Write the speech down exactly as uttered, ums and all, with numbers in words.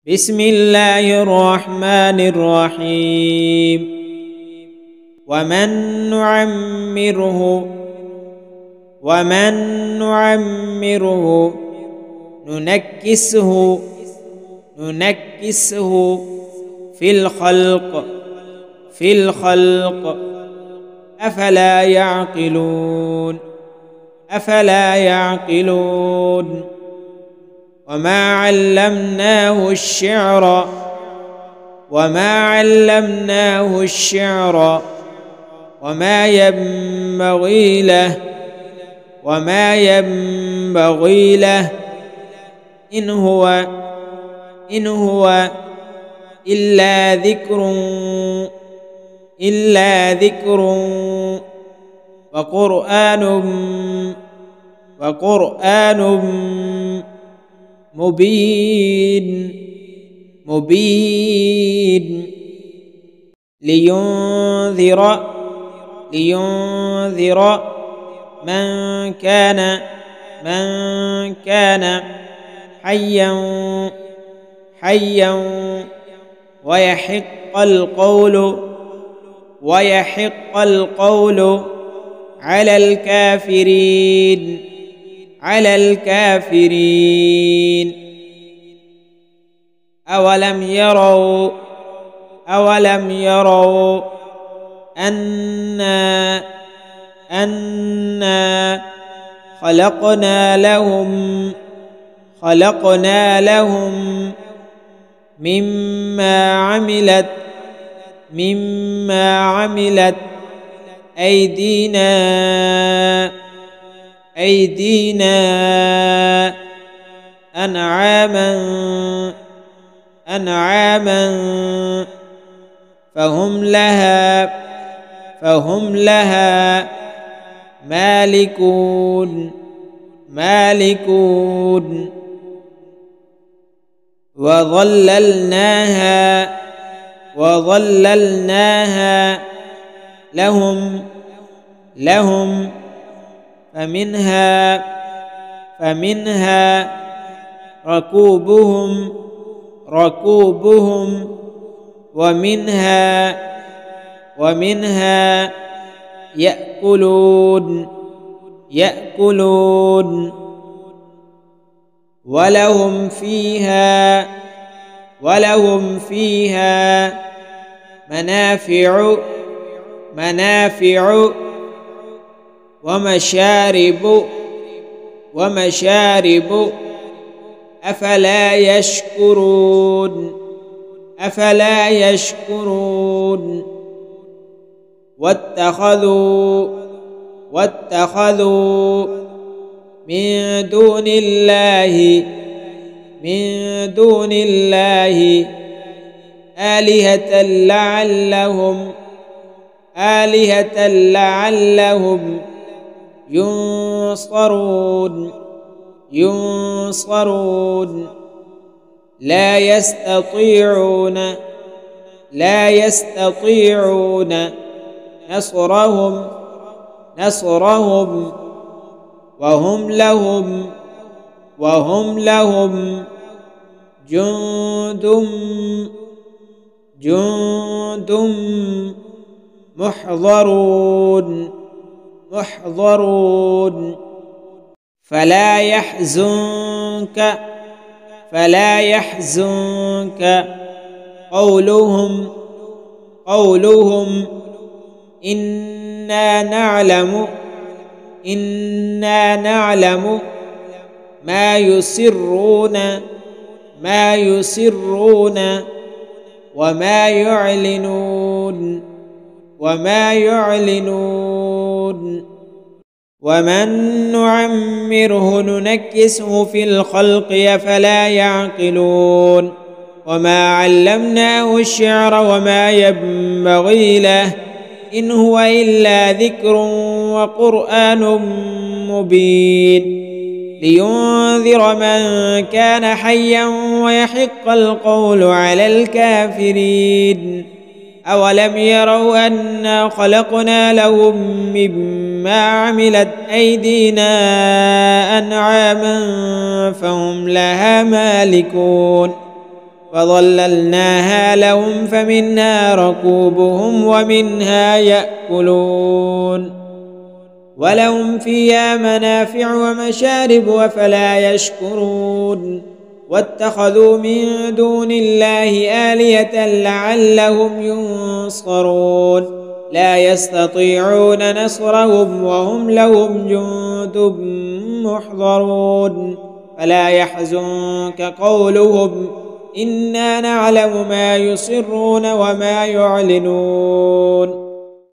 بسم الله الرحمن الرحيم. ومن نعمره ومن نعمره ننكسه ننكسه في الخلق في الخلق أفلا يعقلون أفلا يعقلون وما علمناه الشعر وما علمناه الشعر وما ينبغي له وما ينبغي له إن هو إن هو إلا ذكر إلا ذكر وقرآن وقرآن مبين مبين لينذر لينذر من كان من كان حيا حيا ويحق القول ويحق القول على الكافرين على الكافرين أولم يروا أولم يروا أنا أنا خلقنا لهم خلقنا لهم مما عملت مما عملت أيدينا أيدينا أنعاما أنعاما فهم لها فهم لها مالكون مالكون وظللناها وظللناها لهم لهم فمنها فمنها ركوبهم ركوبهم ومنها ومنها يأكلون يأكلون ولهم فيها ولهم فيها منافع منافع ومشارب ومشارب أفلا يشكرون أفلا يشكرون واتخذوا واتخذوا من دون الله من دون الله آلهة لعلهم آلهة لعلهم ينصرون ينصرون لا يستطيعون لا يستطيعون نصرهم نصرهم وهم لهم وهم لهم جند جند محضرون محضرون فلا يحزنك فلا يحزنك قولهم قولهم إنا نعلم إنا نعلم ما يسرون ما يسرون وما يعلنون وما يعلنون ومن نعمره ننكسه في الخلق أفلا يعقلون وما علمناه الشعر وما ينبغي له إن هو إلا ذكر وقرآن مبين لينذر من كان حيا ويحق القول على الكافرين أولم يروا أنا خلقنا لهم مما عملت أيدينا أنعاما فهم لها مالكون فظللناها لهم فمنها ركوبهم ومنها يأكلون ولهم فيها منافع ومشارب أفلا يشكرون واتخذوا من دون الله آلهة لعلهم ينصرون لا يستطيعون نصرهم وهم لهم جند محضرون فلا يحزنك قولهم إنا نعلم ما يسرون وما يعلنون